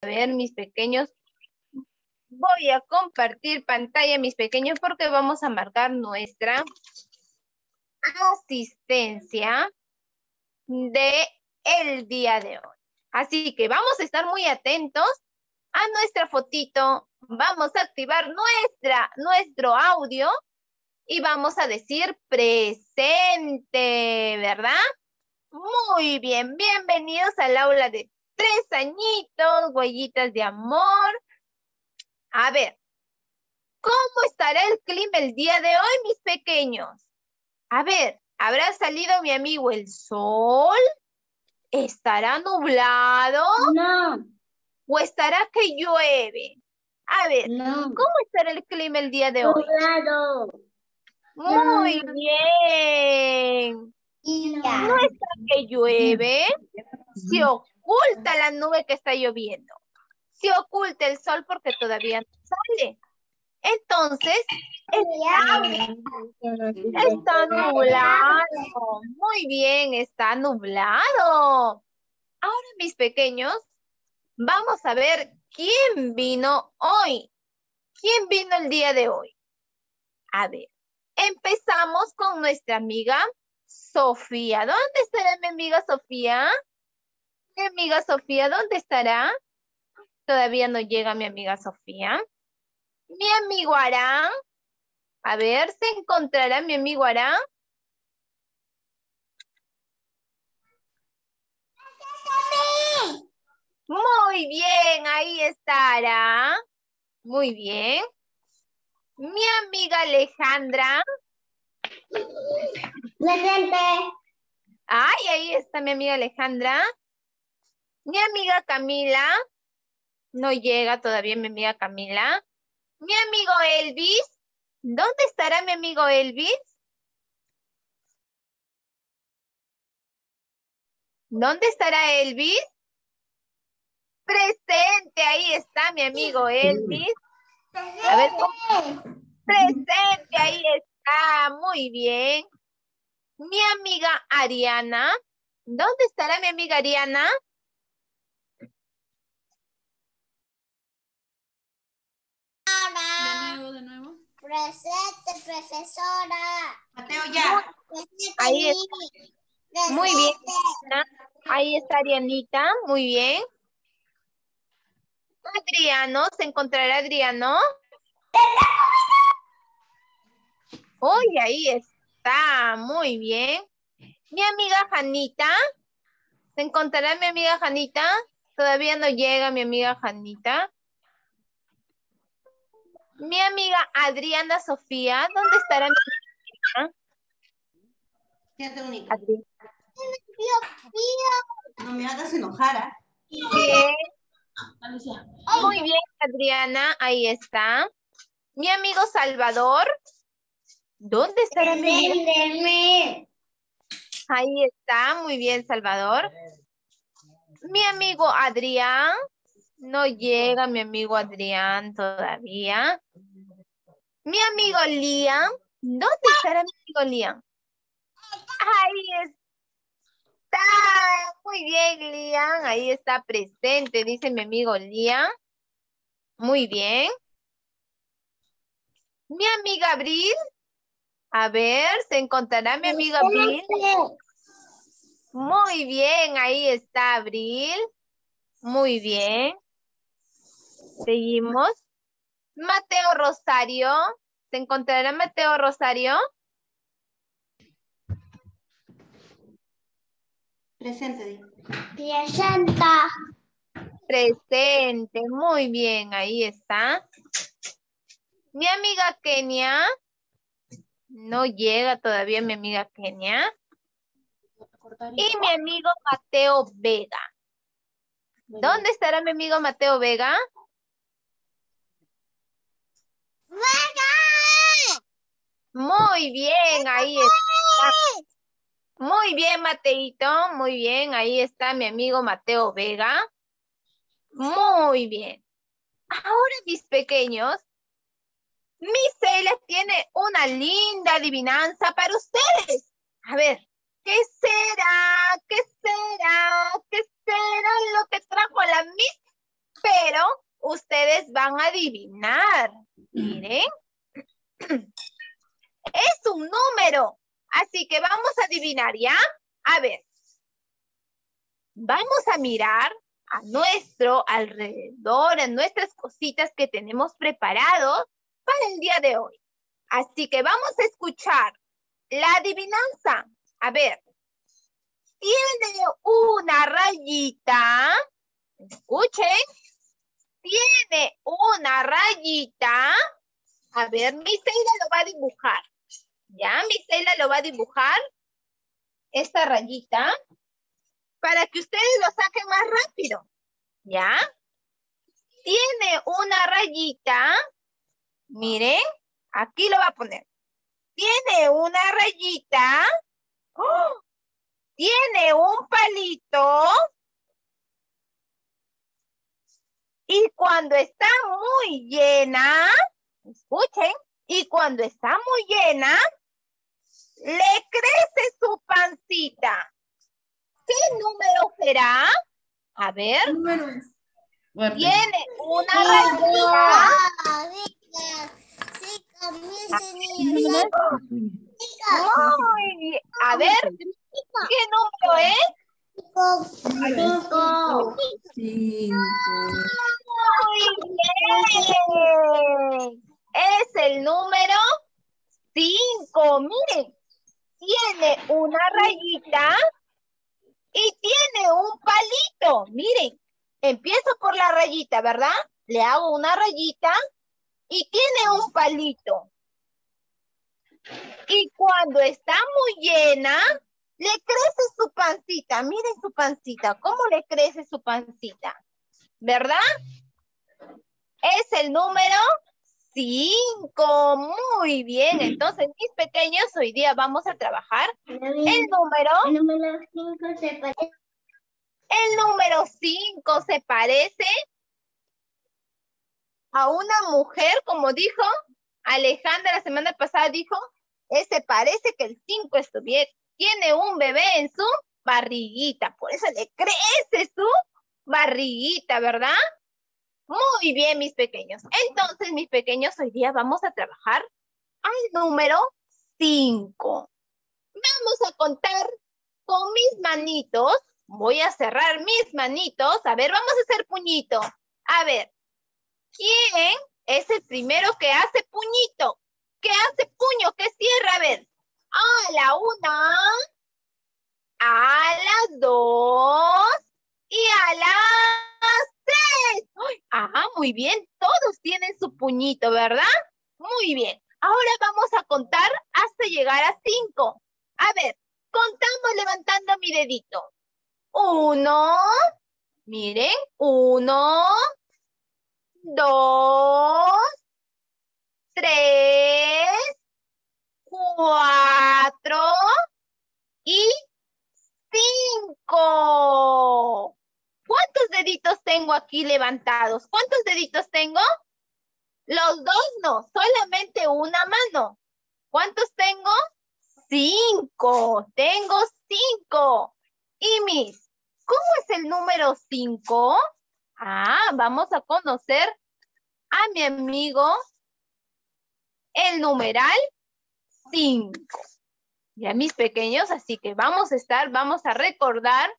ver, mis pequeños. Voy a compartir pantalla, mis pequeños, porque vamos a marcar nuestra asistencia de el día de hoy. Así que vamos a estar muy atentos a nuestra fotito. Vamos a activar nuestro audio y vamos a decir presente, ¿verdad? Muy bien, bienvenidos al aula de 3 añitos, huellitas de amor. A ver, ¿cómo estará el clima el día de hoy, mis pequeños? A ver, ¿habrá salido mi amigo el sol? ¿Estará nublado? No. ¿O estará que llueve? A ver, No. ¿cómo estará el clima el día de hoy? Nublado. Muy bien. ¿No Ya. está que llueve? Se oculta la nube que está lloviendo. Se oculta el sol porque todavía no sale. Entonces, está nublado. Muy bien, está nublado. Ahora, mis pequeños, vamos a ver quién vino hoy. ¿Quién vino el día de hoy? A ver, empezamos con nuestra amiga Sofía. ¿Dónde estará mi amiga Sofía? Mi amiga Sofía, ¿dónde estará? Todavía no llega mi amiga Sofía. Mi amigo Arán. A ver, ¿se encontrará mi amigo Arán? Muy bien, ahí estará. Muy bien. Mi amiga Alejandra. Presente. Ay, ahí está mi amiga Alejandra. Mi amiga Camila. No llega todavía mi amiga Camila. Mi amigo Elvis. ¿Dónde estará mi amigo Elvis? ¿Dónde estará Elvis? Presente, ahí está mi amigo Elvis. A ver, presente, ahí está, muy bien. Mi amiga Ariana. ¿Dónde estará mi amiga Ariana? De nuevo. Presente, profesora. Mateo, ya. Ahí está. Muy bien. Ahí está Arianita, muy bien. Adriano, ¿se encontrará Adriano? Uy, ahí está, muy bien. Mi amiga Janita, ¿se encontrará mi amiga Janita? Todavía no llega mi amiga Janita. Mi amiga Adriana Sofía, ¿dónde estará mi amiga? Siente única. Adriana. No me hagas enojar, ¿ah? Bien. Muy bien, Adriana, ahí está. Mi amigo Salvador, ¿dónde estará mi amiga? Ahí está, muy bien, Salvador. Mi amigo Adrián, no llega mi amigo Adrián todavía. Mi amigo Liam, ¿dónde estará mi amigo Liam? Ahí está, muy bien, Liam, ahí está presente, dice mi amigo Liam. Muy bien. Mi amiga Abril, a ver, ¿se encontrará mi amiga Abril? Muy bien, ahí está Abril. Muy bien. Seguimos. Mateo Rosario. ¿Se encontrará Mateo Rosario? Presente, di. Presenta. Presente. Muy bien, ahí está. Mi amiga Kenia. No llega todavía mi amiga Kenia. Y mi amigo Mateo Vega. ¿Dónde estará mi amigo Mateo Vega? Muy bien, ahí está. Muy bien, Mateito. Muy bien, ahí está mi amigo Mateo Vega. Muy bien. Ahora, mis pequeños, Miss Celia tiene una linda adivinanza para ustedes. A ver, ¿qué será? ¿Qué será? ¿Qué será lo que trajo la Miss ustedes van a adivinar. Miren. Es un número. Así que vamos a adivinar, ¿ya? A ver. Vamos a mirar a nuestro alrededor, a nuestras cositas que tenemos preparados para el día de hoy. Así que vamos a escuchar la adivinanza. A ver. Tiene una rayita. Escuchen. Tiene una rayita. A ver, Misaela lo va a dibujar. ¿Ya? Misaela lo va a dibujar. Esta rayita. Para que ustedes lo saquen más rápido. ¿Ya? Tiene una rayita. Miren. Aquí lo va a poner. Tiene una rayita. ¡Oh! Tiene un palito. Y cuando está muy llena, escuchen, y cuando está muy llena, le crece su pancita. ¿Qué número será? A ver. Tiene una rayita. Muy bien. A ver, ¿qué número es? 5. Muy bien. Es el número 5. Miren, tiene una rayita y tiene un palito. Miren, empiezo por la rayita, ¿verdad? Le hago una rayita y tiene un palito. Y cuando está muy llena, le crece su pancita. Miren su pancita. ¿Cómo le crece su pancita? ¿Verdad? Es el número 5. Muy bien. Entonces, mis pequeños, hoy día vamos a trabajar el número. El número 5 se parece. El número 5 se parece a una mujer, como dijo Alejandra la semana pasada, dijo, se parece que el 5 tiene un bebé en su barriguita, por eso le crece su barriguita, ¿verdad? Muy bien, mis pequeños. Entonces, mis pequeños, hoy día vamos a trabajar al número 5. Vamos a contar con mis manitos. Voy a cerrar mis manitos. A ver, vamos a hacer puñito. A ver, ¿quién es el primero que hace puñito? ¿Qué hace puño? ¿Qué cierra? A ver. A la 1, a las 2 y a las 3. Ajá, muy bien. Todos tienen su puñito, ¿verdad? Muy bien. Ahora vamos a contar hasta llegar a 5. A ver, contamos levantando mi dedito. 1, miren, 1, 2, 3, 4 y 5. ¿Cuántos deditos tengo aquí levantados? ¿Cuántos deditos tengo? Los 2 no, solamente una mano. ¿Cuántos tengo? 5. Tengo 5. Y Miss, ¿cómo es el número 5? Vamos a conocer a mi amigo el numeral 5. Ya mis pequeños, así que vamos a recordar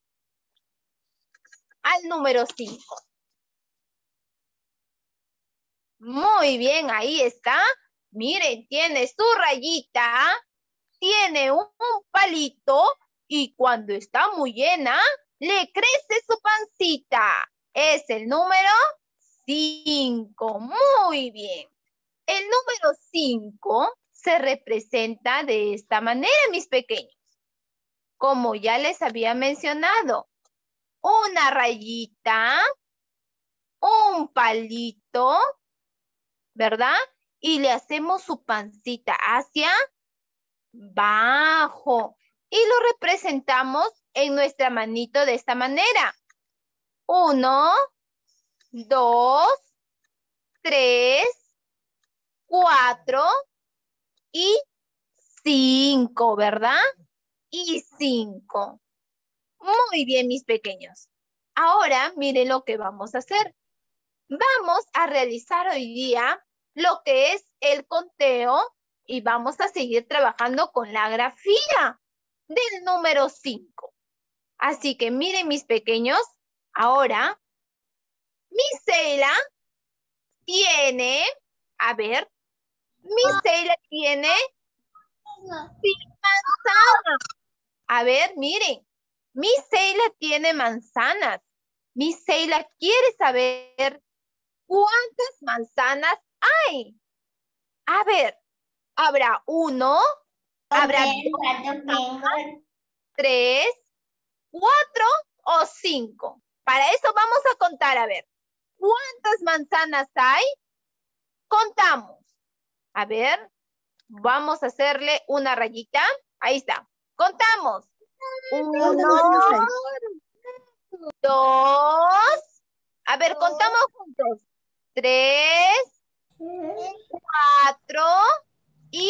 al número 5. Muy bien, ahí está. Miren, tiene su rayita, tiene un palito y cuando está muy llena, le crece su pancita. Es el número 5. Muy bien. El número 5 se representa de esta manera, mis pequeños. Como ya les había mencionado, una rayita, un palito, ¿verdad? Y le hacemos su pancita hacia abajo. Y lo representamos en nuestra manito de esta manera. 1, 2, 3, 4 y 5, ¿verdad? Y 5. Muy bien, mis pequeños. Ahora, miren lo que vamos a hacer. Vamos a realizar hoy día lo que es el conteo y vamos a seguir trabajando con la grafía del número 5. Así que miren mis pequeños, ahora Misaela tiene, a ver, Misaela tiene 5 manzanas. A ver, miren, Misaela tiene manzanas. Misaela quiere saber cuántas manzanas hay. A ver, ¿habrá 1, habrá 2, 3, 4 o 5? Para eso vamos a contar, a ver, ¿cuántas manzanas hay? Contamos. A ver, vamos a hacerle una rayita. Ahí está. Contamos. 1, 2. A ver, contamos juntos. 3, 4 y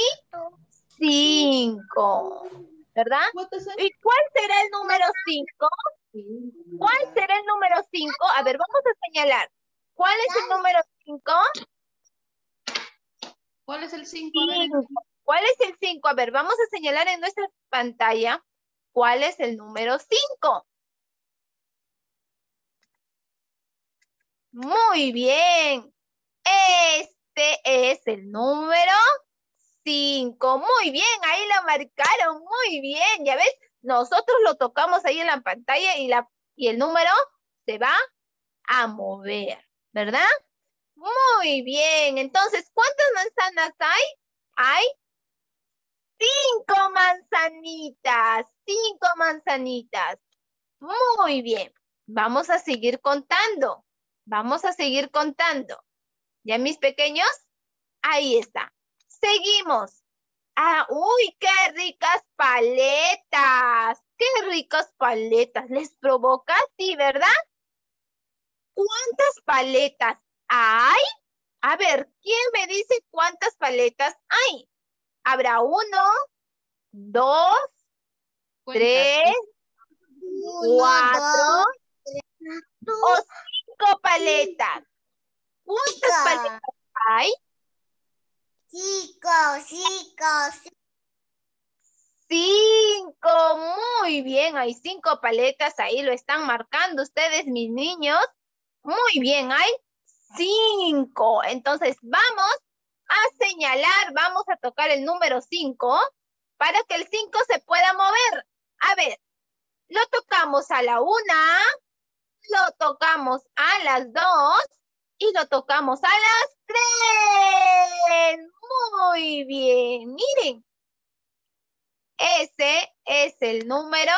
5. ¿Verdad? ¿Y cuál será el número 5? ¿Cuál será el número 5? A ver, vamos a señalar. ¿Cuál es el número 5? ¿Cuál es el 5? ¿Cuál es el 5? A ver, vamos a señalar en nuestra pantalla cuál es el número 5. Muy bien. Este es el número 5. Muy bien, ahí la marcaron. Muy bien. Ya ves, nosotros lo tocamos ahí en la pantalla y el número se va a mover, ¿verdad? Muy bien. Entonces, ¿cuántas manzanas hay? Hay 5 manzanitas. 5 manzanitas. Muy bien. Vamos a seguir contando. Vamos a seguir contando. ¿Ya mis pequeños? Ahí está. Seguimos. Ah, uy, qué ricas paletas. Qué ricas paletas. ¿Les provoca? Sí, ¿verdad? ¿Cuántas paletas hay? A ver, ¿quién me dice cuántas paletas hay? ¿Habrá 1, 2, 3, 4 o 5 paletas? ¿Cuántas paletas hay? 5. 5, muy bien, hay 5 paletas, ahí lo están marcando ustedes, mis niños. Muy bien, hay 5. Entonces vamos a señalar, vamos a tocar el número 5 para que el 5 se pueda mover. A ver, lo tocamos a la 1, lo tocamos a las 2 y lo tocamos a las 3. Muy bien, miren. Ese es el número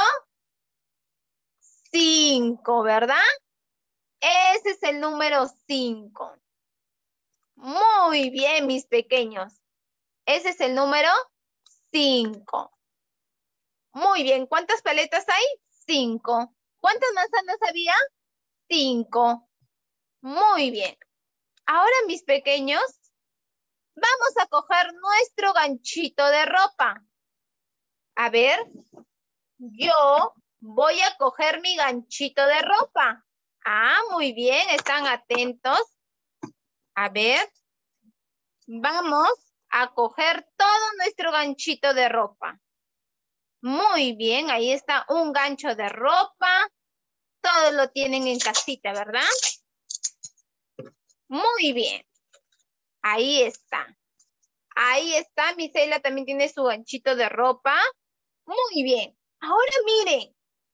5, ¿verdad? Ese es el número 5. Muy bien, mis pequeños. Ese es el número 5. Muy bien, ¿cuántas paletas hay? 5. ¿Cuántas manzanas había? 5. Muy bien. Ahora, mis pequeños, vamos a coger nuestro ganchito de ropa. A ver, yo voy a coger mi ganchito de ropa. Ah, muy bien, están atentos. A ver, vamos a coger todo nuestro ganchito de ropa. Muy bien, ahí está un gancho de ropa. Todos lo tienen en casita, ¿verdad? Muy bien. Ahí está. Ahí está, Misaela también tiene su ganchito de ropa. Muy bien. Ahora miren.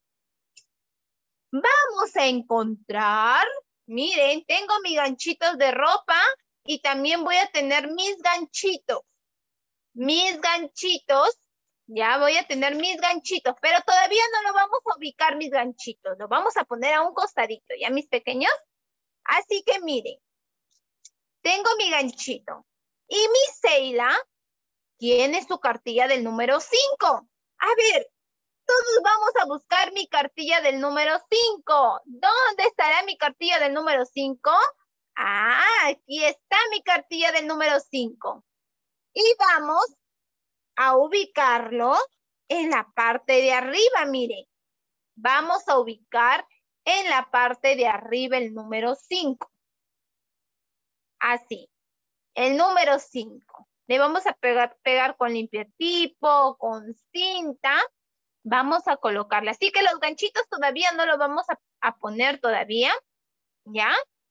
Vamos a encontrar, miren, tengo mis ganchitos de ropa y también voy a tener mis ganchitos. Mis ganchitos, ya voy a tener mis ganchitos, pero todavía no lo vamos a ubicar mis ganchitos. Lo vamos a poner a un costadito, ¿ya mis pequeños? Así que miren, tengo mi ganchito y Misaela tiene su cartilla del número 5. A ver, todos vamos a buscar mi cartilla del número 5. ¿Dónde estará mi cartilla del número 5? Ah, aquí está mi cartilla del número 5. Y vamos a ubicarlo en la parte de arriba, miren. Vamos a ubicar en la parte de arriba el número 5. Así. El número 5. Le vamos a pegar con limpiatipo, con cinta. Vamos a colocarle. Así que los ganchitos todavía no los vamos a poner todavía. ¿Ya?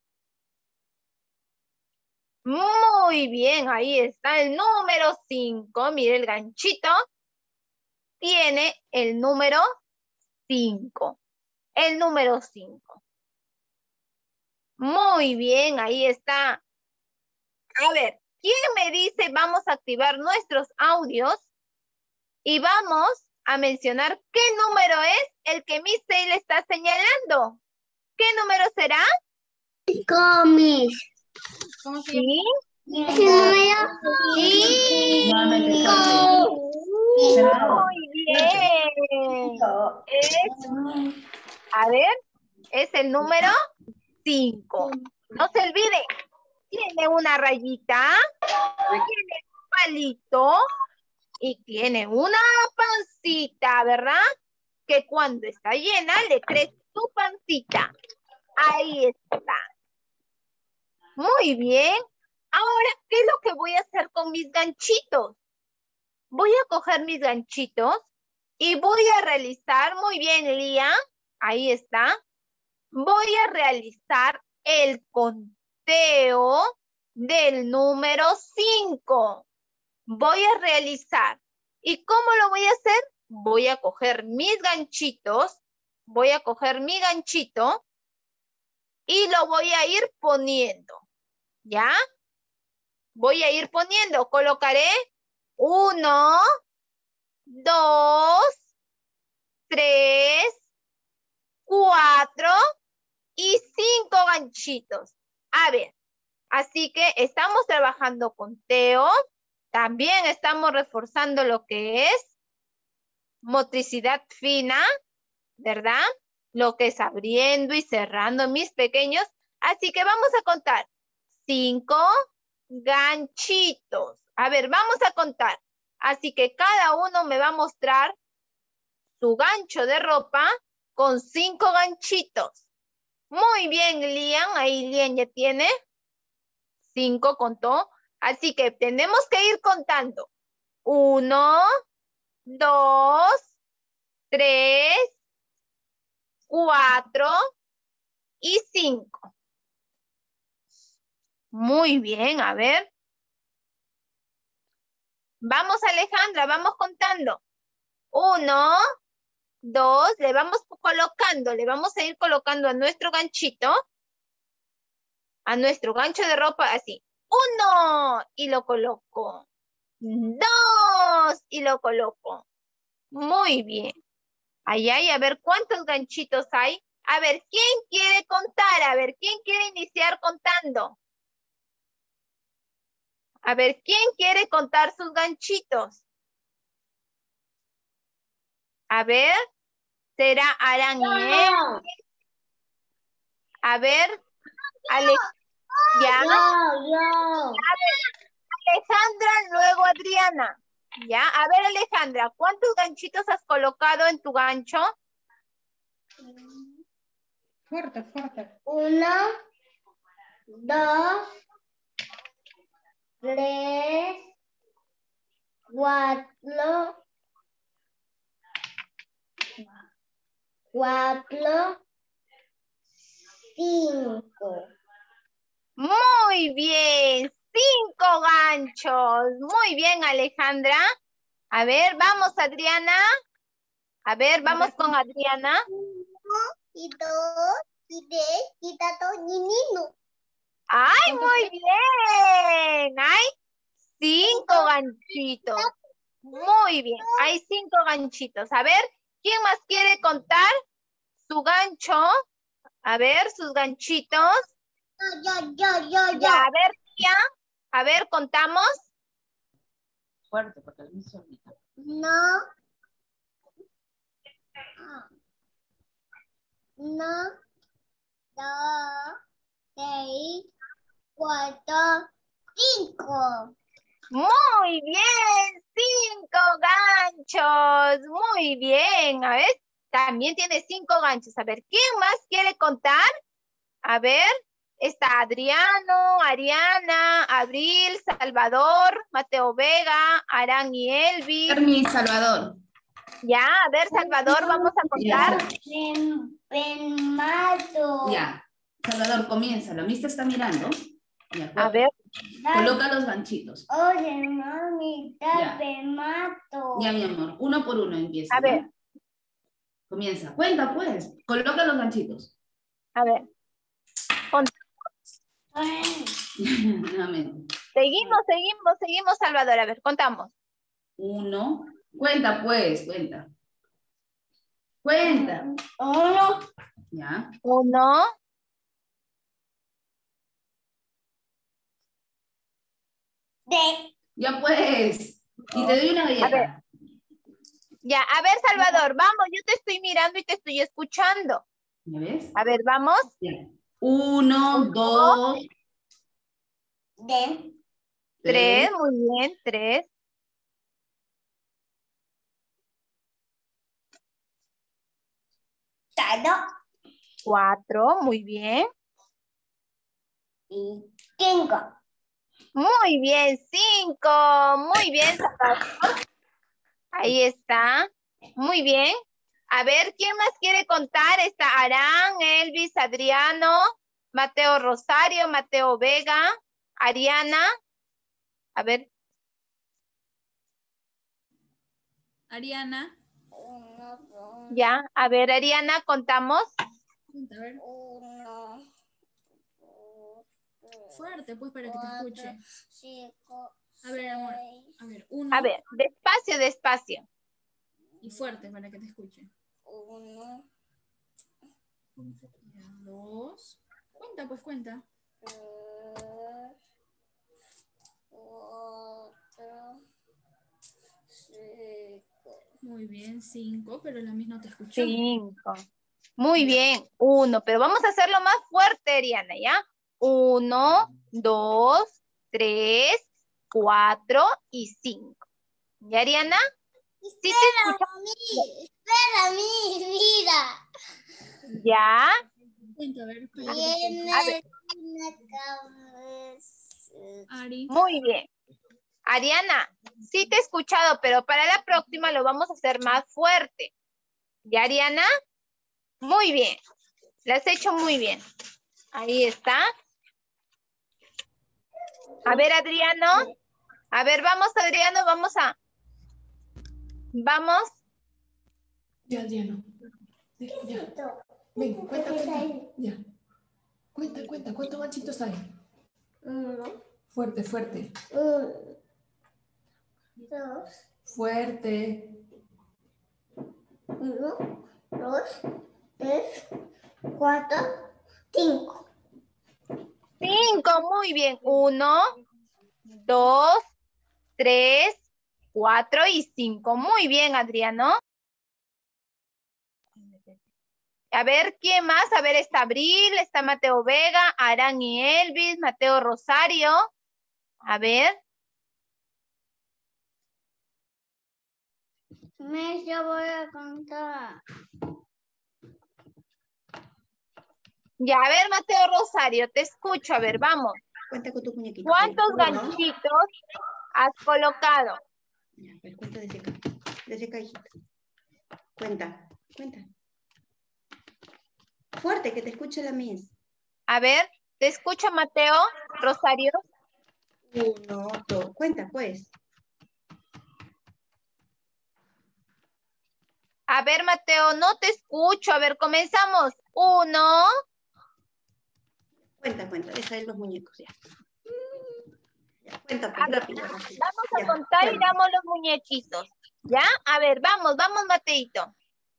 Muy bien, ahí está el número 5. Mire el ganchito. Tiene el número 5. El número 5. Muy bien, ahí está. A ver, ¿quién me dice vamos a activar nuestros audios? Y vamos a mencionar qué número es el que Miss Sale está señalando. ¿Qué número será? Comis. ¿Cómo se ¿Sí? Sí. Muy bien. A ver, es el número 5. No se olvide, tiene una rayita, tiene un palito y tiene una pancita, ¿verdad? Que cuando está llena le crece su pancita. Ahí está. Muy bien. Ahora, ¿qué es lo que voy a hacer con mis ganchitos? Voy a coger mis ganchitos y voy a realizar, muy bien, Lía, ahí está. Voy a realizar el conteo del número 5. Voy a realizar. ¿Y cómo lo voy a hacer? Voy a coger mis ganchitos, voy a coger mi ganchito y lo voy a ir poniendo. ¿Ya? Voy a ir poniendo. Colocaré 1, 2, 3, 4 y 5 ganchitos. A ver, así que estamos trabajando con Teo. También estamos reforzando lo que es motricidad fina, ¿verdad? Lo que es abriendo y cerrando mis pequeños. Así que vamos a contar 5 ganchitos. A ver, vamos a contar. Así que cada uno me va a mostrar su gancho de ropa con 5 ganchitos. Muy bien, Lian. Ahí Lian ya tiene 5, contó. Así que tenemos que ir contando. 1, 2, 3, 4 y 5. Muy bien, a ver. Vamos, Alejandra, vamos contando. 1, 2, le vamos colocando, le vamos a ir colocando a nuestro ganchito, a nuestro gancho de ropa, así. 1, y lo coloco. 2, y lo coloco. Muy bien. Ahí hay, a ver, ¿cuántos ganchitos hay? A ver, ¿quién quiere contar? A ver, ¿quién quiere iniciar contando? A ver, ¿quién quiere contar sus ganchitos? A ver, ¿será Arañez? A ver, ya. A ver, Alejandra, luego Adriana. Ya, a ver, Alejandra, ¿cuántos ganchitos has colocado en tu gancho? Fuerte, fuerte. 1, 2, 3, 4, 5. Muy bien, 5 ganchos. Muy bien, Alejandra. A ver, vamos, Adriana. A ver, vamos con Adriana. 1, 2, 3, 4, 5. ¡Ay, muy bien! Hay 5 ganchitos. Muy bien, hay 5 ganchitos. A ver, ¿quién más quiere contar su gancho? A ver, sus ganchitos. Yo. Ya, a ver, tía. A ver, contamos. Fuerte, porque el mismo solito. 1, 2, 3, 4, 5. Muy bien, 5 ganchos. Muy bien. A ver, también tiene 5 ganchos. A ver, ¿quién más quiere contar? A ver, Está Adriano, Ariana, Abril, Salvador, Mateo Vega, Arán y Elvis. Mi Salvador. Ya, a ver, Salvador, vamos a contar. Pemato. Ya. Salvador, comienza. La mista está mirando. De acuerdo. A ver, Coloca los ganchitos. Oye, mami, Ya. pemato. Ya, mi amor. Uno por uno empieza. A ver. ¿Ya? Comienza. Cuenta, pues. Coloca los ganchitos. a ver. Nuevamente. Seguimos, Salvador. A ver, contamos. 1. Cuenta, pues. Cuenta. Cuenta. 1, Ya. 1, 2, Ya, pues. Y te doy una ver. galleta. Ya, a ver, Salvador, vamos, yo te estoy mirando y te estoy escuchando. ¿Me ves? A ver, vamos. Ya. 1, 2, 3, muy bien, 3. 4, muy bien. y 5. Muy bien, 5. Muy bien, Salvador. Ahí está. Muy bien. A ver, ¿quién más quiere contar? Está Arán, Elvis, Adriano, Mateo Rosario, Mateo Vega, Ariana. A ver, Ariana. ya. A ver, Ariana, contamos. A ver. 1, 2, Fuerte, pues, para que te escuche. 5. A ver, amor. A ver, 1. A ver, despacio, despacio. Y fuerte para que te escuche. 1, 2. Cuenta, pues, cuenta. 3, 4, 5. Muy bien, 5, pero la misma no te escuchó. 5. Muy bien, 1. Pero vamos a hacerlo más fuerte, Ariana, ¿ya? 1, 2, 3, 4 y 5. ¿Ya, Ariana? ¿Sí te escuchas? Espera, mi vida. ¿Ya? Cuenta, a ver. Para que te Tiene A ver. una cabeza. Ari. Muy bien. Ariana, sí te he escuchado, pero para la próxima lo vamos a hacer más fuerte. ¿Ya, Ariana? Muy bien. Lo has hecho muy bien. Ahí está. A ver, Adriano. A ver, vamos, Adriano, vamos. Ya, Adriano. Ya. Ven, cuenta. Ya. Cuenta. ¿Cuántos ganchitos hay? 1, Fuerte. 2, Fuerte. 1, 2, 3, 4, 5. 5, muy bien. 1, 2, 3, 4 y 5. Muy bien, Adriano. A ver, ¿quién más? A ver, está Abril, está Mateo Vega, Arán y Elvis, Mateo Rosario. A ver. Yo voy a contar. Ya, a ver, Mateo Rosario, te escucho. A ver, vamos. Cuenta con tu muñequito. ¿Cuántos 1, ganchitos has colocado? Ya, pues cuenta desde acá. Desde acá, hijita. Cuenta. Fuerte, que te escuche la Miss. A ver, te escucho, Mateo Rosario. 1, 2. Cuenta, pues. A ver, Mateo, no te escucho. A ver, comenzamos. 1. Cuenta. Deja ahí los muñecos ya. Ya, cuenta, A pues, ver, rápido. vamos Ya, a contar y cuenta. damos los muñequitos. ¿Ya? A ver, vamos, Mateito.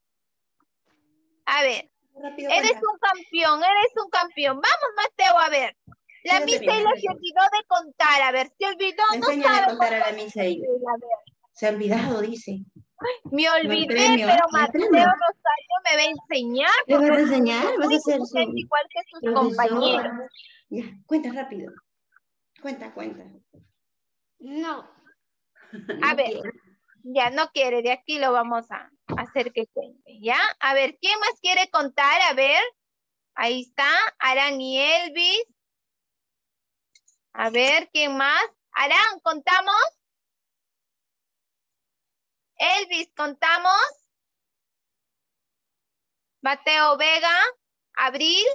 A ver, Rápido, eres cuenta. un campeón. Vamos, Mateo, a ver. La Quédate Miss bien, Eila se olvidó de contar. A ver, se olvidó, no Enséñale a sabe contar a la contar. Miss ahí. A ver, Se ha olvidado, dice. me No hay olvidé, premio, pero no hay Mateo premio. Rosario me va a enseñar. ¿Le vas porque a es enseñar? ¿Vas muy a ser inteligente, su igual que sus profesor? compañeros. Ya, cuenta rápido. Cuenta. No. A No ver, quiero. ya no quiere, de aquí lo vamos a hacer que cuente, ¿ya? A ver, ¿quién más quiere contar? A ver, ahí está, Arán y Elvis, A ver, ¿quién más? Arán, ¿contamos? Elvis, ¿contamos? Mateo Vega, Abril.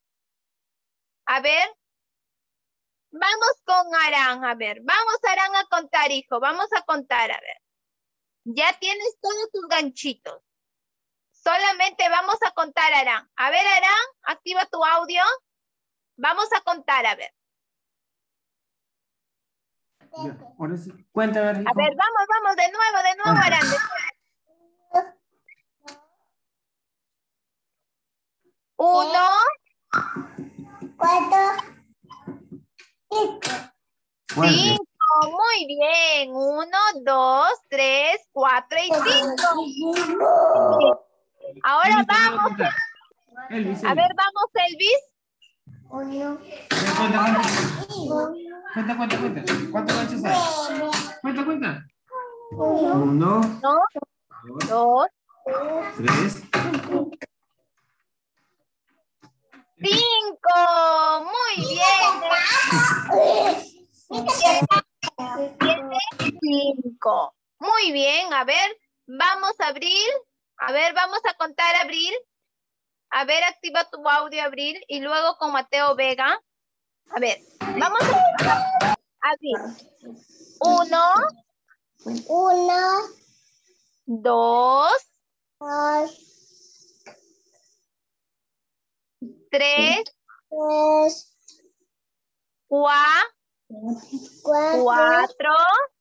A ver. Vamos con Arán, a ver. Vamos, Arán, a contar, hijo. Vamos a contar, a ver. Ya tienes todos tus ganchitos. Solamente vamos a contar, Arán. A ver, Arán, activa tu audio. Vamos a contar, a ver. Ya, ahora sí. Cuenta, a ver, hijo. A ver, vamos, de nuevo, Arán. De nuevo. 1, 4, 5. 5. Muy bien. 1, 2, 3, 4 y 5. Ahora Elvis, te voy a vamos. contar. Elvis, A ver, vamos, Elvis. 1, Cuenta. ¿Cuántos ganchos hay? Cuenta. 1, 1, 2, 3, 5. Muy bien. 5. Muy bien. A ver, vamos a Abril. A ver, vamos a contar, Abril. A ver, activa tu audio, Abril. Y luego con Mateo Vega. A ver, vamos a Abril. 1, 2, 3, 4,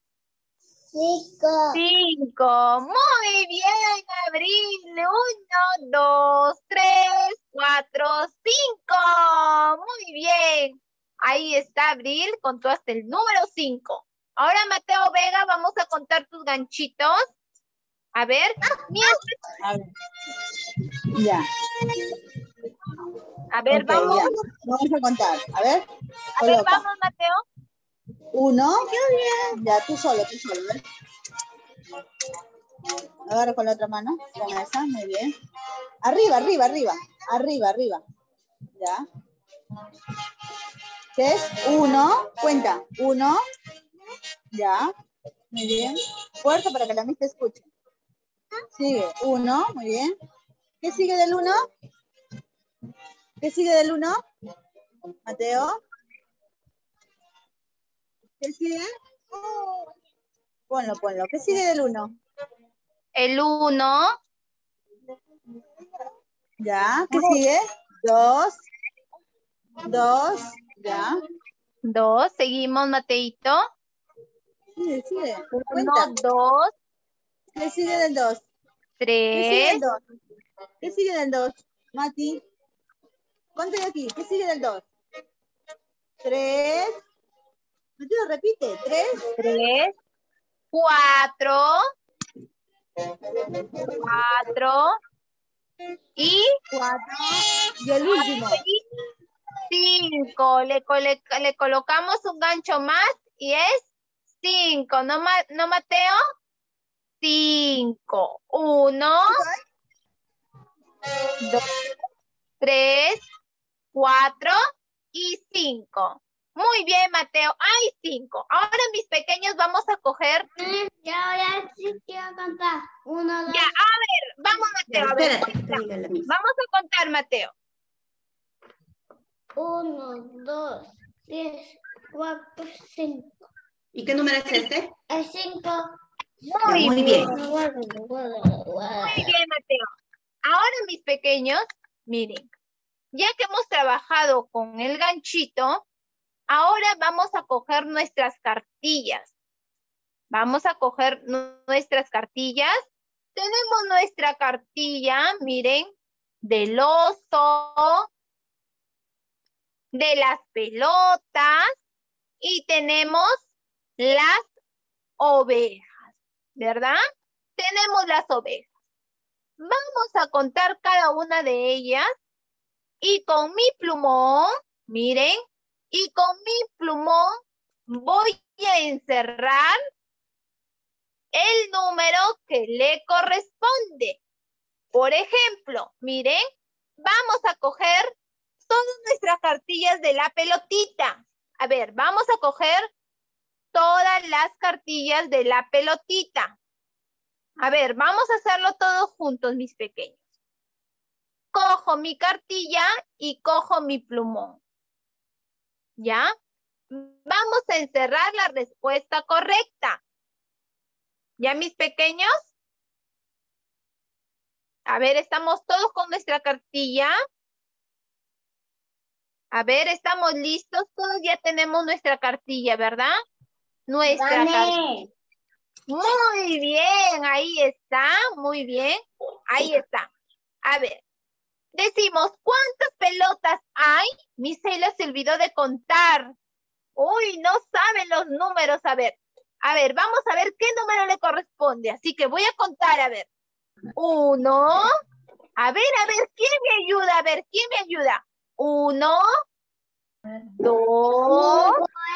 5. Muy bien, Abril. 1, 2, 3, 4, 5. Muy bien. Ahí está, Abril. Contó hasta el número 5. Ahora, Mateo Vega, vamos a contar tus ganchitos. A ver. A ver. Ya. A ver, Ok, vamos. ya. Vamos a contar. A ver. A ver, Coloca. vamos, Mateo. 1. Ya, tú solo. ¿Ves? Agarra con la otra mano. Con esa, muy bien. Arriba. Ya. ¿Qué es? 1. Cuenta. 1. Ya. Muy bien. Fuerza para que la misa escuche. Sigue. 1. Muy bien. ¿Qué sigue del 1? ¿Qué sigue del 1? Mateo. ¿Qué sigue? Ponlo. ¿Qué sigue del 1? El 1. Ya. ¿Qué sigue? 2. Ya. 2. Seguimos, Mateito. Sigue. 1, Cuenta. 2, ¿Qué sigue del 2? ¿Qué sigue 3. del 2? ¿Qué sigue del 2? Mati. Ponte aquí. ¿Qué sigue del 2? 3. Mateo, repite. 3. 4 y 4. Y el último. 5. Le colocamos un gancho más y es 5. ¿No, Mateo? 5. 1, 2, 3, 4 y 5. Muy bien, Mateo. Hay 5. Ahora, mis pequeños, vamos a coger. Ya sí quiero contar. 1, 2. Ya, a ver, vamos, Ya, Mateo. A ver, espérate, que diga la misma. vamos a contar, Mateo. 1, 2, 3, 4, 5. ¿Y qué número es este? El 5. Muy bien. Muy bien, Mateo. Ahora, mis pequeños, miren, ya que hemos trabajado con el ganchito, ahora vamos a coger nuestras cartillas. Vamos a coger nuestras cartillas. Tenemos nuestra cartilla, miren, del oso, de las pelotas y tenemos las ovejas, ¿verdad? Tenemos las ovejas. Vamos a contar cada una de ellas y con mi plumón, miren, y con mi plumón voy a encerrar el número que le corresponde. Por ejemplo, miren, vamos a coger todas nuestras cartillas de la pelotita. A ver, vamos a coger todas las cartillas de la pelotita. A ver, vamos a hacerlo todos juntos, mis pequeños. Cojo mi cartilla y cojo mi plumón. ¿Ya? Vamos a encerrar la respuesta correcta. ¿Ya, mis pequeños? A ver, ¿estamos todos con nuestra cartilla? A ver, ¿estamos listos? Todos ya tenemos nuestra cartilla, ¿verdad? Nuestra cartilla. Muy bien, ahí está, muy bien. Ahí está. A ver, decimos, ¿cuántas pelotas hay? Miss Sheila se olvidó de contar. Uy, no saben los números. A ver, vamos a ver qué número le corresponde. Así que voy a contar, a ver. 1. A ver, ¿quién me ayuda? A ver, ¿quién me ayuda? 1, 2,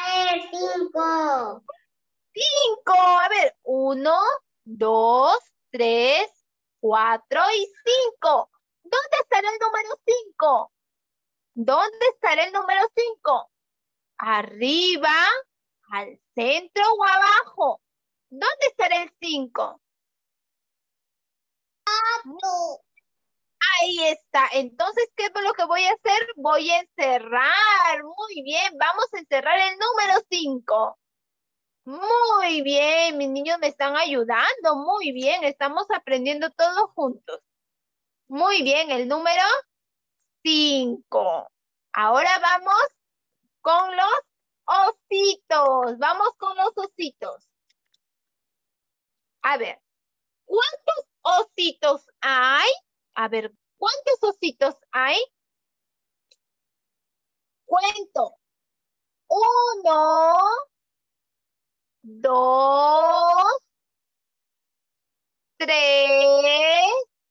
5. 5. A ver, 1, 2, 3, 4 y 5. ¿Dónde estará el número 5? ¿Dónde estará el número 5? ¿Arriba, al centro o abajo? ¿Dónde estará el 5? Ahí está. Entonces, ¿qué es lo que voy a hacer? Voy a encerrar. Muy bien, vamos a encerrar el número 5. Muy bien, mis niños me están ayudando. Muy bien, estamos aprendiendo todos juntos. Muy bien, el número 5. Ahora vamos con los ositos. Vamos con los ositos. A ver, ¿cuántos ositos hay? A ver, ¿cuántos ositos hay? Cuento. 1, 2, 3,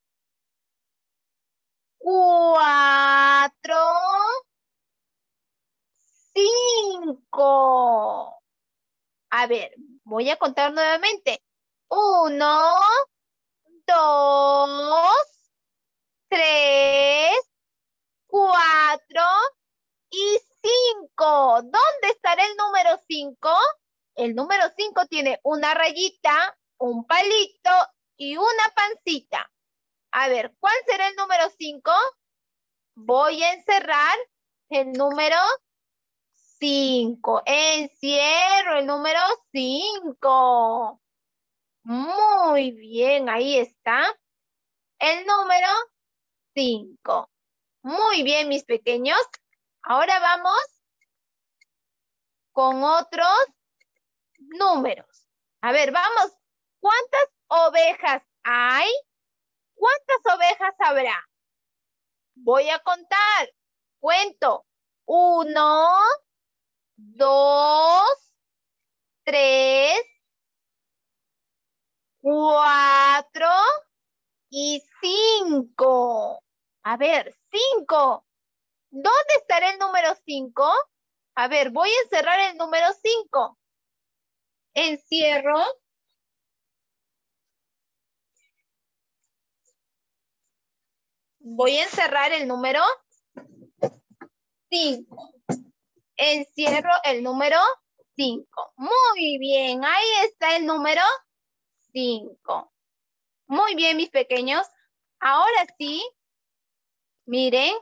4, 5. A ver, voy a contar nuevamente. 1, 2, 3, 4 y 5. ¿Dónde estará el número 5? El número 5 tiene una rayita, un palito y una pancita. A ver, ¿cuál será el número 5? Voy a encerrar el número 5. Encierro el número 5. Muy bien, ahí está. El número 5. Muy bien, mis pequeños. Ahora vamos con otros números. A ver, vamos. ¿Cuántas ovejas hay? ¿Cuántas ovejas habrá? Voy a contar. Cuento. 1, 2, 3, 4 y 5. A ver, 5. ¿Dónde estará el número 5? A ver, voy a encerrar el número 5. Encierro. Voy a encerrar el número 5. Encierro el número 5. Muy bien, ahí está el número 5. Muy bien, mis pequeños. Ahora sí, miren,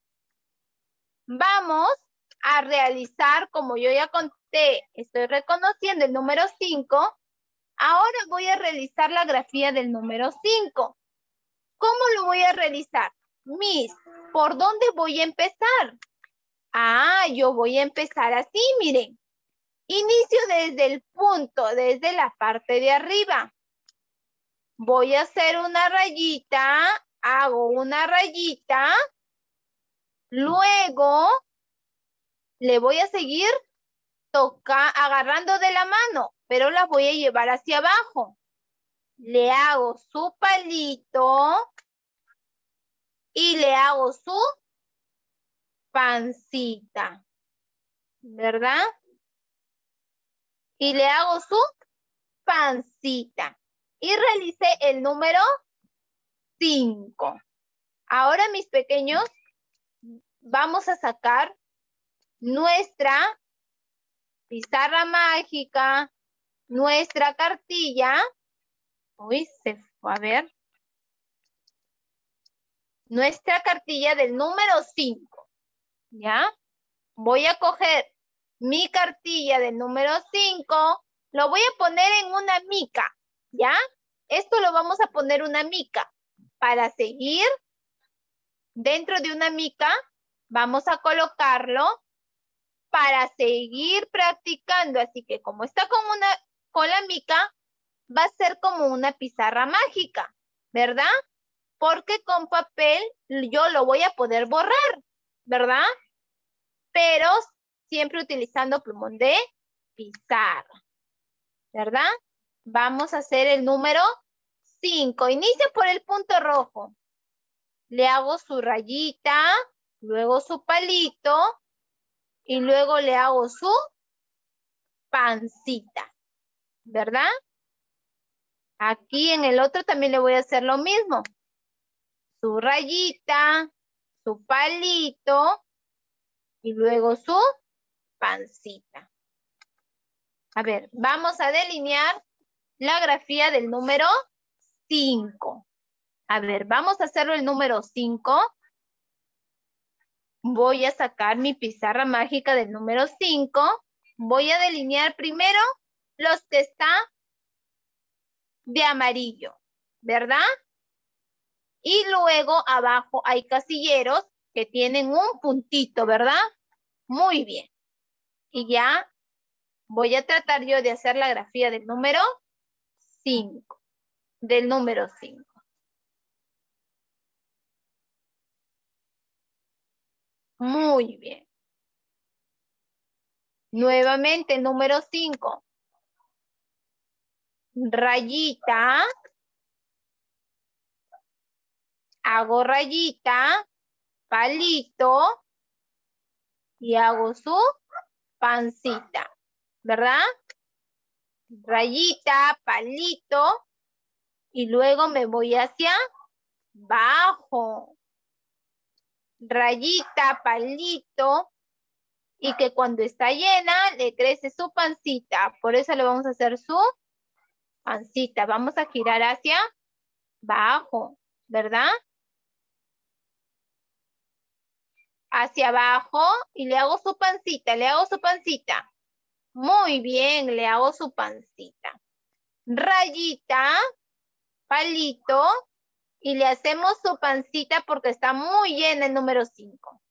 vamos a realizar, como yo ya conté, estoy reconociendo el número 5. Ahora voy a realizar la grafía del número 5. ¿Cómo lo voy a realizar? Miss, ¿por dónde voy a empezar? Ah, yo voy a empezar así, miren. Inicio desde el punto, desde la parte de arriba. Voy a hacer una rayita, hago una rayita, luego le voy a seguir agarrando de la mano, pero la voy a llevar hacia abajo. Le hago su palito y le hago su pancita, ¿verdad? Y le hago su pancita. Y realicé el número 5. Ahora, mis pequeños, vamos a sacar nuestra pizarra mágica, nuestra cartilla. Uy, se fue a ver. Nuestra cartilla del número 5. ¿Ya? Voy a coger mi cartilla del número 5. Lo voy a poner en una mica. ¿Ya? Esto lo vamos a poner una mica. Para seguir dentro de una mica, vamos a colocarlo para seguir practicando. Así que como está con la mica, va a ser como una pizarra mágica, ¿verdad? Porque con papel yo lo voy a poder borrar, ¿verdad? Pero siempre utilizando plumón de pizarra, ¿verdad? Vamos a hacer el número 5. Inicia por el punto rojo. Le hago su rayita, luego su palito y luego le hago su pancita, ¿verdad? Aquí en el otro también le voy a hacer lo mismo. Su rayita, su palito y luego su pancita. A ver, vamos a delinear la grafía del número 5. A ver, vamos a hacerlo el número 5. Voy a sacar mi pizarra mágica del número 5. Voy a delinear primero los que están de amarillo, ¿verdad? Y luego abajo hay casilleros que tienen un puntito, ¿verdad? Muy bien. Y ya voy a tratar yo de hacer la grafía del número 5. Del número 5. Muy bien. Nuevamente, número 5. Rayita. Hago rayita, palito y hago su pancita, ¿verdad? Rayita, palito y luego me voy hacia abajo. Rayita, palito y que cuando está llena le crece su pancita. Por eso le vamos a hacer su pancita. Vamos a girar hacia abajo, ¿verdad? Hacia abajo y le hago su pancita, le hago su pancita. Muy bien, le hago su pancita. Rayita, palito y le hacemos su pancita porque está muy llena el número 5.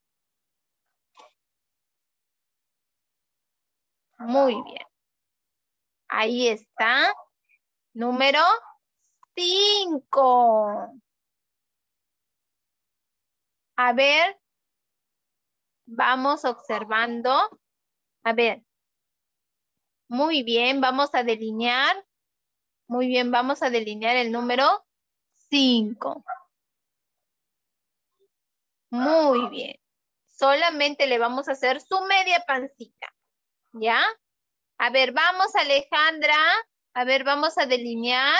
Muy bien. Ahí está. Número 5. A ver. Vamos observando. A ver. Muy bien, vamos a delinear. Muy bien, vamos a delinear el número 5. Muy bien. Solamente le vamos a hacer su media pancita. ¿Ya? A ver, vamos Alejandra. A ver, vamos a delinear.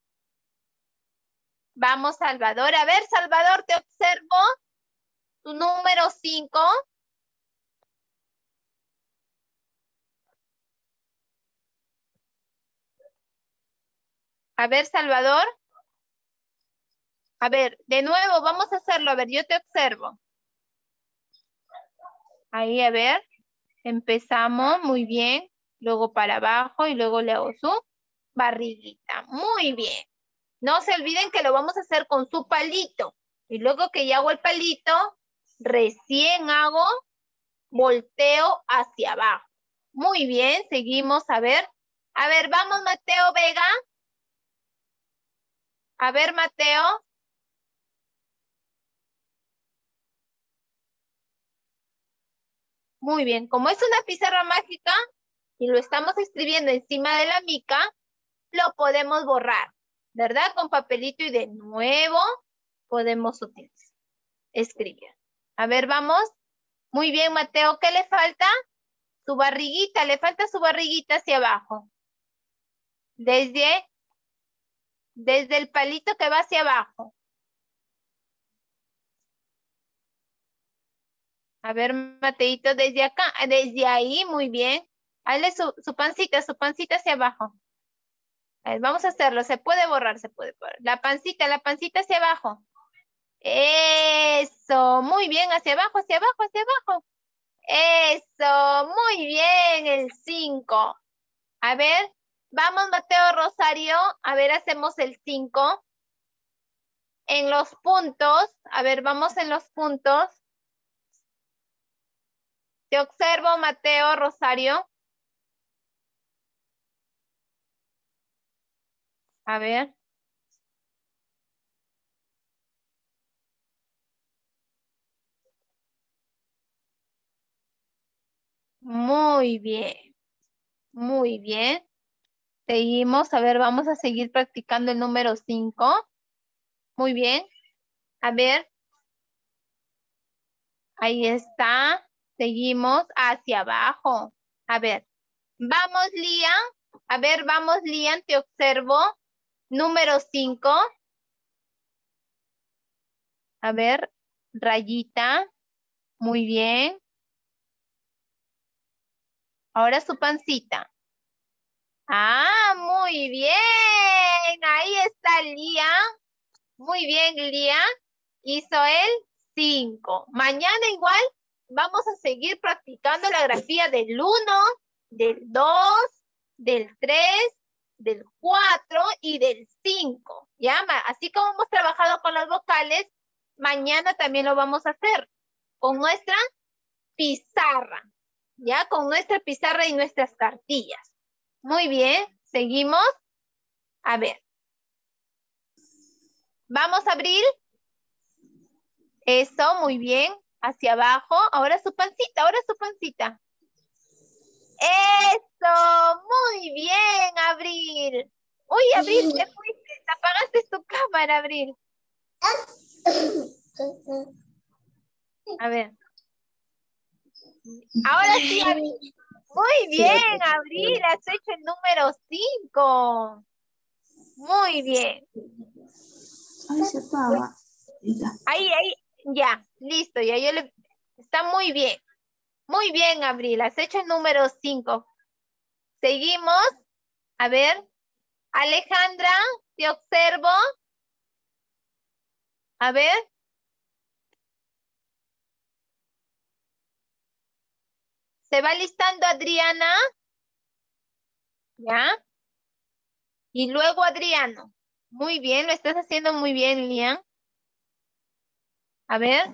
Vamos Salvador. A ver, Salvador, te observo. Tu número 5. A ver, Salvador. A ver, de nuevo, vamos a hacerlo. A ver, yo te observo. Ahí, a ver. Empezamos, muy bien. Luego para abajo y luego le hago su barriguita. Muy bien. No se olviden que lo vamos a hacer con su palito. Y luego que ya hago el palito, recién hago volteo hacia abajo. Muy bien, seguimos. A ver, vamos Mateo Vega. A ver, Mateo. Muy bien, como es una pizarra mágica y lo estamos escribiendo encima de la mica, lo podemos borrar, ¿verdad? Con papelito y de nuevo podemos utilizar, escribir. A ver, vamos. Muy bien, Mateo, ¿qué le falta? Su barriguita, le falta su barriguita hacia abajo. Desde el palito que va hacia abajo. A ver, Mateito, desde acá, desde ahí, muy bien. Hazle su pancita hacia abajo. A ver, vamos a hacerlo. Se puede borrar, se puede borrar. La pancita hacia abajo. Eso. Muy bien. Hacia abajo, hacia abajo, hacia abajo. Eso. Muy bien. El 5. A ver. Vamos, Mateo Rosario. A ver, hacemos el 5. En los puntos. A ver, vamos en los puntos. Te observo, Mateo Rosario. A ver. Muy bien. Muy bien. Seguimos. A ver, vamos a seguir practicando el número 5. Muy bien. A ver. Ahí está. Seguimos hacia abajo. A ver. Vamos, Lian. A ver, vamos, Lian. Te observo. Número 5. A ver. Rayita. Muy bien. Ahora su pancita. Ah, muy bien. Ahí está Lian. Muy bien, Lian. Hizo el 5. Mañana igual vamos a seguir practicando la grafía del 1, del 2, del 3, del 4 y del 5. ¿Ya? Así como hemos trabajado con las vocales, mañana también lo vamos a hacer con nuestra pizarra. ¿Ya? Con nuestra pizarra y nuestras cartillas. Muy bien. Seguimos. A ver. Vamos a abrir. Eso, muy bien. Hacia abajo. Ahora su pancita, ahora su pancita. Eso, muy bien, Abril. Uy, Abril, ¿qué fuiste? Te apagaste tu cámara, Abril. A ver. Ahora sí, Abril. Muy bien, Abril, has hecho el número 5. Muy bien. Ay, se apaga. Ahí, ya, listo, ya yo le... Está muy bien. Muy bien, Abril, has hecho el número 5. Seguimos. A ver. Alejandra, te observo. A ver. ¿Se va listando Adriana? ¿Ya? Y luego Adriano. Muy bien, lo estás haciendo muy bien, Lian. A ver.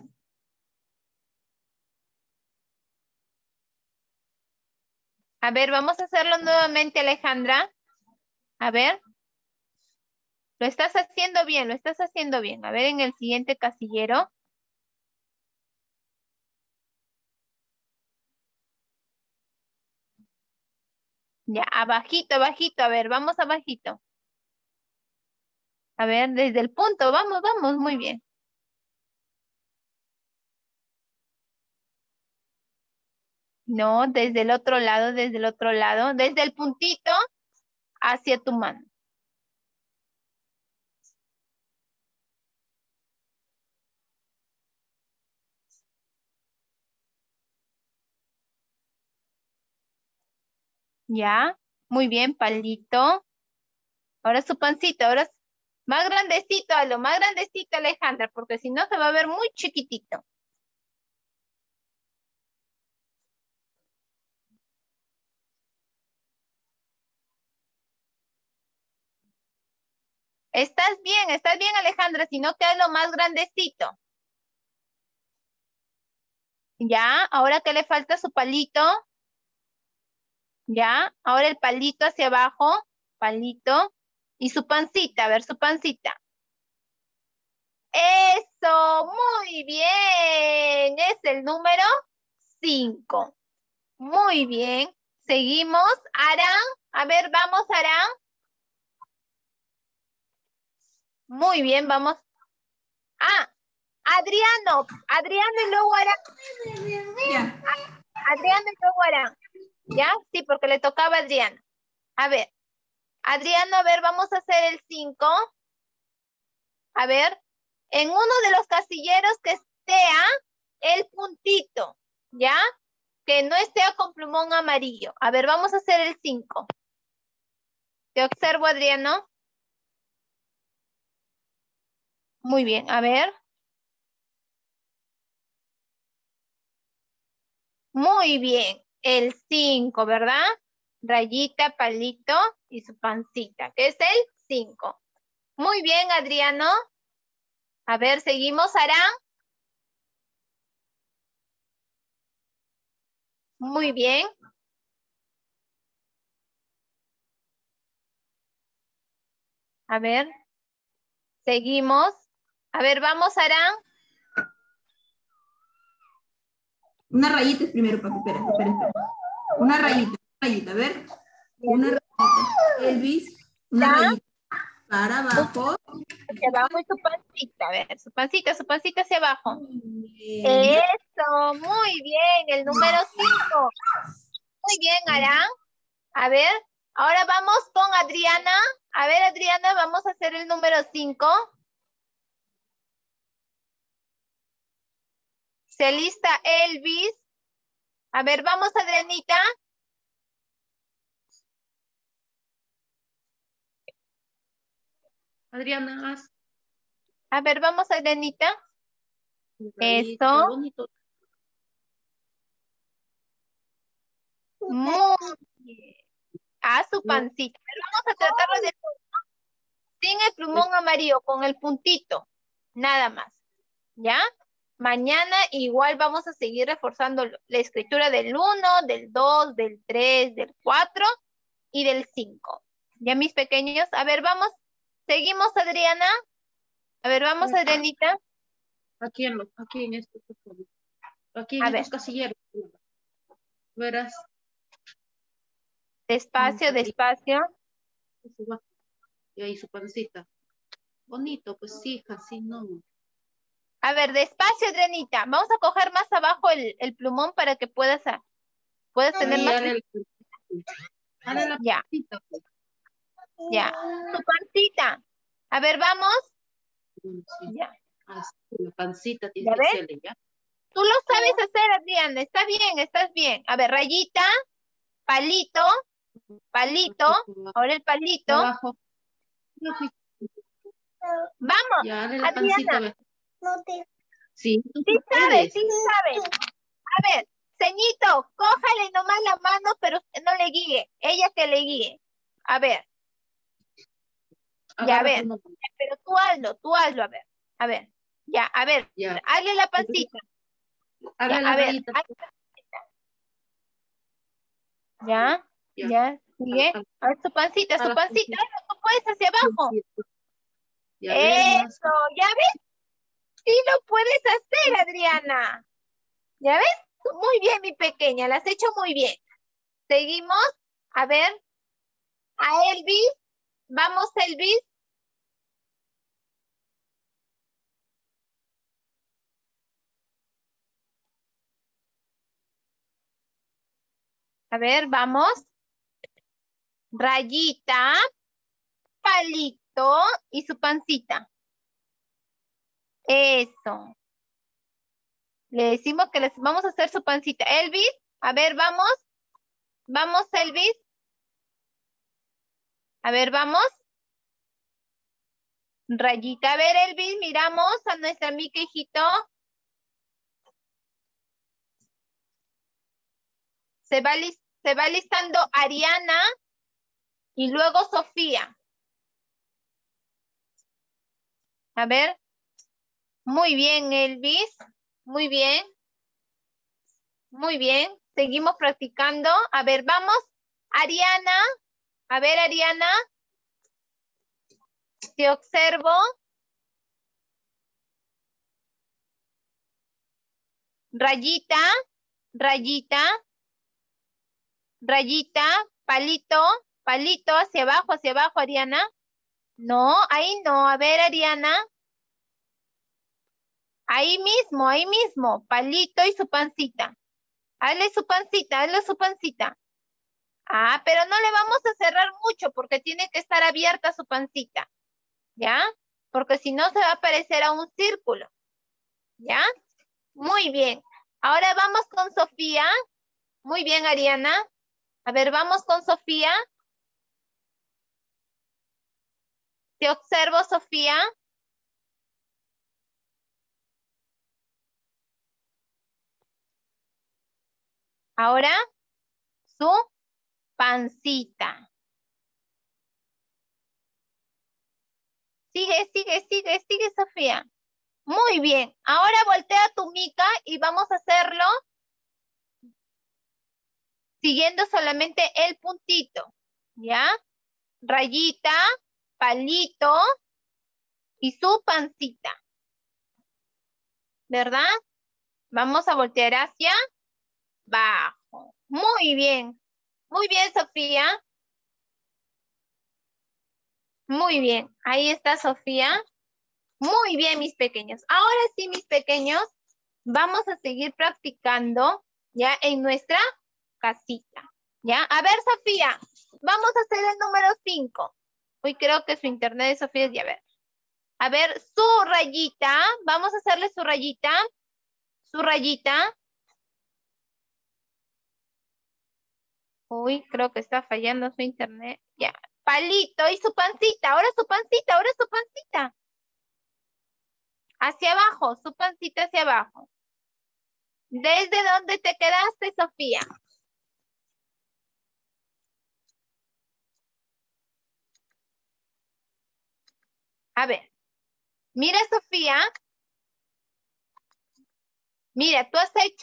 A ver, vamos a hacerlo nuevamente, Alejandra. A ver. Lo estás haciendo bien, lo estás haciendo bien. A ver, en el siguiente casillero. Ya, abajito, abajito. A ver, vamos abajito. A ver, desde el punto. Vamos, vamos, muy bien. No, desde el otro lado, desde el otro lado. Desde el puntito hacia tu mano. Ya, muy bien, palito. Ahora su pancita, ahora más grandecito, a lo más grandecito, Alejandra, porque si no se va a ver muy chiquitito. Estás bien, Alejandra, si no queda lo más grandecito. Ya, ahora que le falta su palito. Ya, ahora el palito hacia abajo, palito. Y su pancita, a ver su pancita. Eso, muy bien. Es el número 5. Muy bien. Seguimos. Aran, a ver, vamos, Aran. Muy bien, vamos. Ah, Adriano y luego Aran. Ya. Adriano y luego Aran. ¿Ya? Sí, porque le tocaba a Adriano. A ver. Adriano, a ver, vamos a hacer el 5. A ver. En uno de los casilleros que esté el puntito, ¿ya? que no esté con plumón amarillo. A ver, vamos a hacer el 5. Te observo, Adriano. Muy bien, a ver. Muy bien, el 5, ¿verdad? Rayita, palito y su pancita, que es el 5. Muy bien, Adriano. A ver, seguimos, Arán. Muy bien. A ver, seguimos. A ver, vamos, Arán. Una rayita es primero, papi. Espera. Una rayita, a ver. Una rayita. Elvis, una ¿Ya? rayita. Para abajo. Hacia abajo y su pancita. A ver, su pancita hacia abajo. Bien. Eso, muy bien. El número 5. Muy bien, Arán. A ver, ahora vamos con Adriana. A ver, Adriana, vamos a hacer el número 5. Se alista Elvis. A ver, vamos, Adrianita. Adriana, haz. A ver, vamos, Adrianita. Rayita, Eso. bonito. Muy bien. A su pancita. A ver, vamos a tratarlo de sin el plumón amarillo, con el puntito. Nada más. ¿Ya? Mañana igual vamos a seguir reforzando la escritura del 1, del 2, del 3, del 4 y del 5. ¿Ya, mis pequeños? A ver, vamos. Seguimos, Adriana. A ver, vamos, Adrianita. Aquí en esto, por favor. Aquí en A ver. estos casilleros. Verás. Despacio, despacio. Y ahí su pancita. Bonito, pues sí, hija, sí, no. A ver, despacio, Adrianita. Vamos a coger más abajo el plumón para que puedas tener más... Dale la Ya, pancita, pues. ya. Tu pancita. A ver, vamos. Sí. Ya. Así, la pancita tiene ¿Ya que ves? hacerle, ¿ya? Tú lo sabes hacer, Adriana. Está bien, estás bien. A ver, rayita, palito, palito. Ahora el palito. Abajo. Vamos, Ya, dale la Adriana. pancita, ve. Sí, tú Sí sabes, puedes. sí sabes. A ver, ceñito, cójale nomás la mano, pero no le guíe. Ella que le guíe. A ver. Ya, a Agarra ver. tu mano. Pero tú hazlo, a ver. A ver. Ya, a ver. Ya. Hazle la pancita. Hazle Ya, la a ver. rayita. hazle la pancita. Ya, Ya. ya. Sigue. A ver, su pancita. Hazlo. Hazlo, tú puedes hacia abajo. Ya ves, más. Eso, ¿ya ves? Sí lo puedes hacer, Adriana. ¿Ya ves? Muy bien, mi pequeña, la has hecho muy bien. Seguimos. A ver. A Elvis. Vamos, Elvis. A ver, vamos. Rayita, palito y su pancita. Eso. Le decimos que les vamos a hacer su pancita. Elvis, a ver, vamos. Vamos, Elvis. A ver, vamos. Rayita. A ver, Elvis, miramos a nuestra amiga hijito. Se va listando Ariana y luego Sofía. A ver. Muy bien, Elvis. Muy bien. Muy bien. Seguimos practicando. A ver, vamos. Ariana. A ver, Ariana. Te observo. Rayita. Rayita. Rayita. Palito. Palito. Hacia abajo, Ariana. No, ahí no. A ver, Ariana. Ahí mismo. Palito y su pancita. Hazle su pancita, hazle su pancita. Ah, pero no le vamos a cerrar mucho porque tiene que estar abierta su pancita. ¿Ya? Porque si no se va a parecer a un círculo. ¿Ya? Muy bien. Ahora vamos con Sofía. Muy bien, Ariana. A ver, vamos con Sofía. Te observo, Sofía. Ahora, su pancita. Sigue, sigue, sigue, sigue, Sofía. Muy bien. Ahora voltea tu mica y vamos a hacerlo siguiendo solamente el puntito. ¿Ya? Rayita, palito y su pancita. ¿Verdad? Vamos a voltear hacia abajo. Muy bien. Muy bien, Sofía. Muy bien. Ahí está Sofía. Muy bien, mis pequeños. Ahora sí, mis pequeños, vamos a seguir practicando ya en nuestra casita. ¿Ya? A ver, Sofía, vamos a hacer el número 5. Hoy creo que su internet de Sofía es de a ver. A ver, su rayita. Vamos a hacerle su rayita. Su rayita. Uy, creo que está fallando su internet. Ya. Palito y su pancita. Ahora su pancita, ahora su pancita. Hacia abajo, su pancita hacia abajo. ¿Desde dónde te quedaste, Sofía? A ver. Mira, Sofía. Mira, tú has hecho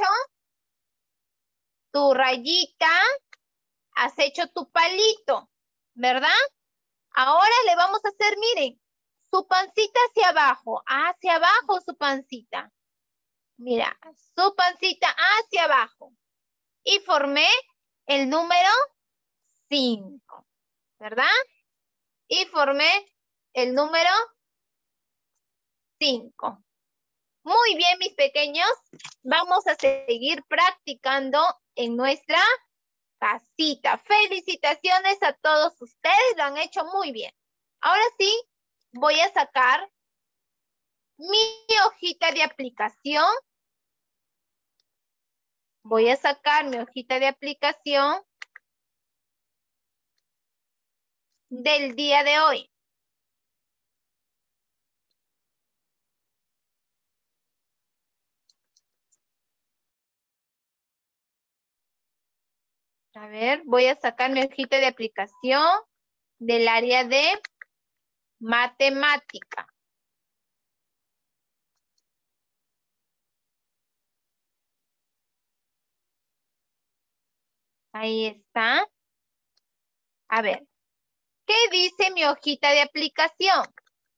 tu rayita, has hecho tu palito, ¿verdad? Ahora le vamos a hacer, miren, su pancita hacia abajo su pancita. Mira, su pancita hacia abajo. Y formé el número 5, ¿verdad? Y formé el número 5. Muy bien, mis pequeños. Vamos a seguir practicando en nuestra casita. Felicitaciones a todos ustedes. Lo han hecho muy bien. Ahora sí, voy a sacar mi hojita de aplicación. Voy a sacar mi hojita de aplicación del día de hoy. A ver, voy a sacar mi hojita de aplicación del área de matemática. Ahí está. A ver, ¿qué dice mi hojita de aplicación?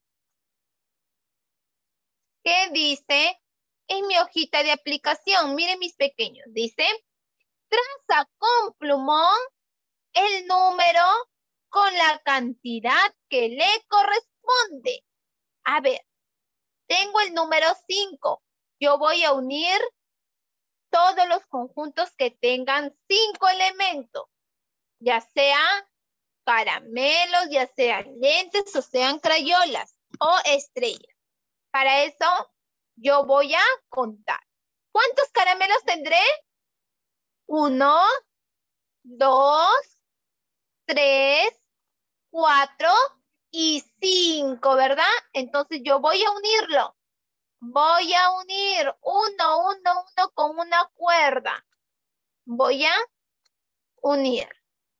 ¿Qué dice en mi hojita de aplicación? Miren, mis pequeños. Dice, traza con plumón el número con la cantidad que le corresponde. A ver, tengo el número 5. Yo voy a unir todos los conjuntos que tengan 5 elementos, ya sea caramelos, ya sean lentes o sean crayolas o estrellas. Para eso yo voy a contar. ¿Cuántos caramelos tendré? 1, 2, 3, 4 y 5, ¿verdad? Entonces yo voy a unirlo. Voy a unir uno con una cuerda. Voy a unir.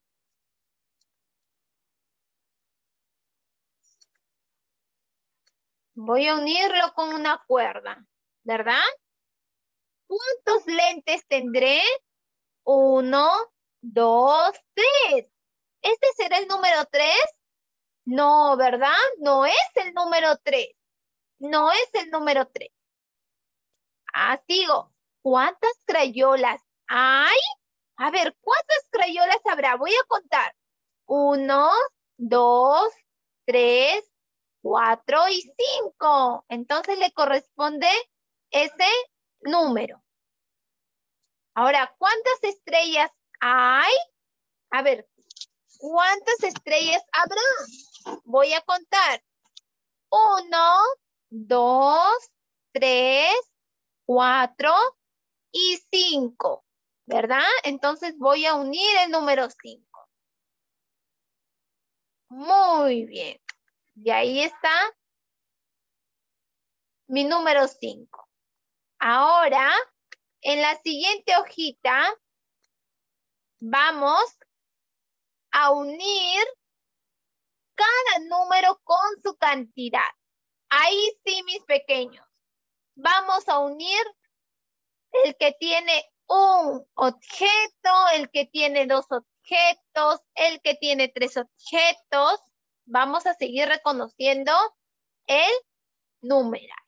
Voy a unirlo con una cuerda, ¿verdad? ¿Cuántos lentes tendré? 1, 2, 3. ¿Este será el número 3? No, ¿verdad? No es el número 3. No es el número 3. Ah, sigo. ¿Cuántas crayolas hay? A ver, ¿cuántas crayolas habrá? Voy a contar. 1, 2, 3, 4 y 5. Entonces le corresponde ese número. Ahora, ¿cuántas estrellas hay? A ver, ¿cuántas estrellas habrá? Voy a contar. 1, 2, 3, 4 y 5. ¿verdad? Entonces voy a unir el número 5. Muy bien. Y ahí está mi número 5. Ahora, en la siguiente hojita, vamos a unir cada número con su cantidad. Ahí sí, mis pequeños. Vamos a unir el que tiene un objeto, el que tiene 2 objetos, el que tiene 3 objetos. Vamos a seguir reconociendo el numeral.